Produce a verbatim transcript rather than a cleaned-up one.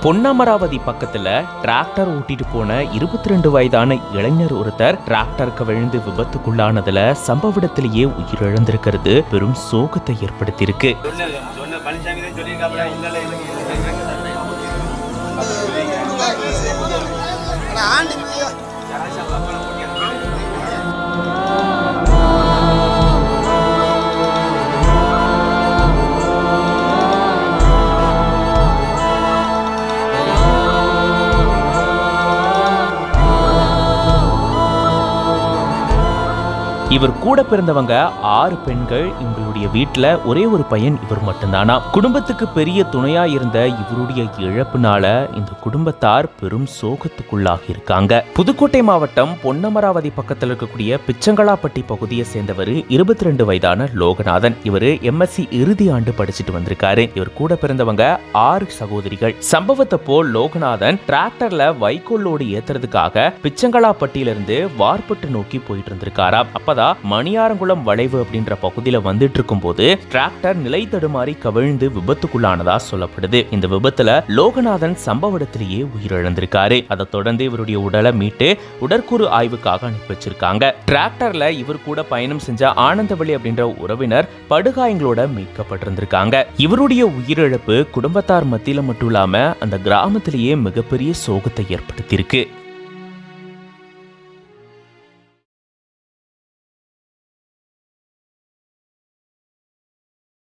பொன்னமராவதி பக்கத்துல டிராக்டர் ஓட்டிட்டு போன இருபத்தி ரெண்டு வயதான இளைஞர் ஒருத்தர் டிராக்டர் கவிழ்ந்து விபத்துக்குள்ளானதுல சம்பவ இடத்திலேயே உயிரிழந்திருக்கிறது பெரும் சோகத்தை ஏற்படுத்தியிருக்கு. இவர் கூட பிறந்தவங்க ஆறு பெண்கள். இவங்களுடைய வீட்டுல ஒரே ஒரு பையன் இவர் மட்டும்தானா. குடும்பத்துக்கு பெரிய துணையா இருந்த இவருடைய இழப்புனால இந்த குடும்பத்தார் பெரும் சோகத்துக்குள்ளாகி இருக்காங்க. புதுக்கோட்டை மாவட்டம் பொன்னமராவதி பக்கத்தில் இருக்கக்கூடிய பிச்சங்களாப்பட்டி பகுதியை சேர்ந்தவர் இருபத்தி ரெண்டு வயதான லோகநாதன். இவரு எம்எஸ்சி இறுதி ஆண்டு படிச்சுட்டு வந்திருக்காரு. இவர் கூட பிறந்தவங்க ஆறு சகோதரிகள். சம்பவத்தை போல் லோகநாதன் டிராக்டர்ல வைக்கோலோடு ஏத்துறதுக்காக பிச்சங்களாப்பட்டியிலிருந்து வார்பட்டு நோக்கி போயிட்டு இருந்திருக்காரா. அப்பதான் மணியாரங்குளம் வளைவு அப்படின்ற பகுதியில வந்துட்டு இருக்கும் போது டிராக்டர் நிலை தடுமாறி கவிழ்ந்து விபத்துக்குள்ளானதா சொல்லப்படுது. இந்த விபத்துல லோகநாதன் சம்பவ இடத்திலேயே உயிரிழந்திருக்காரு. அதை தொடர்ந்து இவருடைய உடலை மீட்டு உடற்கூறு ஆய்வுக்காக அனுப்பி வச்சிருக்காங்க. டிராக்டர்ல இவர் கூட பயணம் செஞ்ச ஆனந்தவள்ளி அப்படின்ற உறவினர் படுகாயங்களோட மீட்கப்பட்டிருந்திருக்காங்க. இவருடைய உயிரிழப்பு குடும்பத்தார் மத்தியில மட்டும் இல்லாம அந்த கிராமத்திலேயே மிகப்பெரிய சோகத்தை ஏற்படுத்தியிருக்கு.